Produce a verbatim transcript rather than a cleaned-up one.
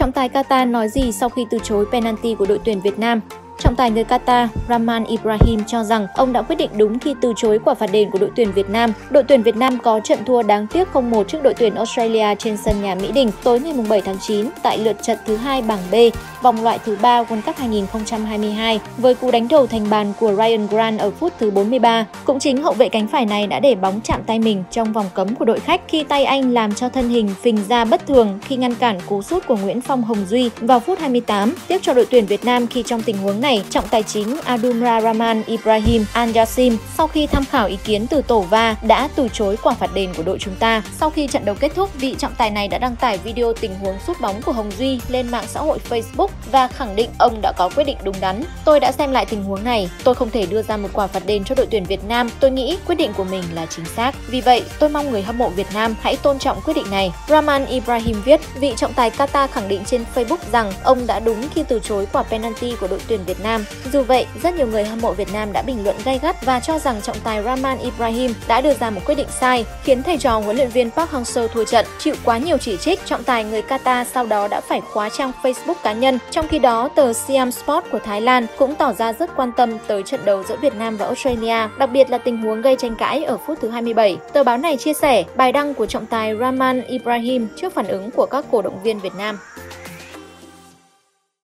Trọng tài Qatar nói gì sau khi từ chối penalty của đội tuyển Việt Nam? Trọng tài người Qatar Rahman Ibrahim cho rằng ông đã quyết định đúng khi từ chối quả phạt đền của đội tuyển Việt Nam. Đội tuyển Việt Nam có trận thua đáng tiếc không một trước đội tuyển Australia trên sân nhà Mỹ Đình tối ngày bảy tháng chín tại lượt trận thứ hai bảng B, vòng loại thứ ba World Cup hai nghìn không trăm hai mươi hai với cú đánh đầu thành bàn của Ryan Grant ở phút thứ bốn mươi ba. Cũng chính hậu vệ cánh phải này đã để bóng chạm tay mình trong vòng cấm của đội khách khi tay anh làm cho thân hình phình ra bất thường khi ngăn cản cú sút của Nguyễn Phong Hồng Duy vào phút hai mươi tám. Tiếc cho đội tuyển Việt Nam khi trong tình huống này trọng tài chính Abdullah Rahman Ibrahim Al-Jassim sau khi tham khảo ý kiến từ tổ va đã từ chối quả phạt đền của đội chúng ta. Sau khi trận đấu kết thúc, vị trọng tài này đã đăng tải video tình huống sút bóng của Hồng Duy lên mạng xã hội Facebook và khẳng định ông đã có quyết định đúng đắn. Tôi đã xem lại tình huống này, tôi không thể đưa ra một quả phạt đền cho đội tuyển Việt Nam, tôi nghĩ quyết định của mình là chính xác. Vì vậy, tôi mong người hâm mộ Việt Nam hãy tôn trọng quyết định này. Rahman Ibrahim viết, vị trọng tài Qatar khẳng định trên Facebook rằng ông đã đúng khi từ chối quả penalty của đội tuyển Việt Nam. Dù vậy, rất nhiều người hâm mộ Việt Nam đã bình luận gay gắt và cho rằng trọng tài Rahman Ibrahim đã đưa ra một quyết định sai, khiến thầy trò huấn luyện viên Park Hang-seo thua trận. Chịu quá nhiều chỉ trích, trọng tài người Qatar sau đó đã phải khóa trang Facebook cá nhân. Trong khi đó, tờ Siam Sport của Thái Lan cũng tỏ ra rất quan tâm tới trận đấu giữa Việt Nam và Australia, đặc biệt là tình huống gây tranh cãi ở phút thứ hai mươi bảy. Tờ báo này chia sẻ bài đăng của trọng tài Rahman Ibrahim trước phản ứng của các cổ động viên Việt Nam.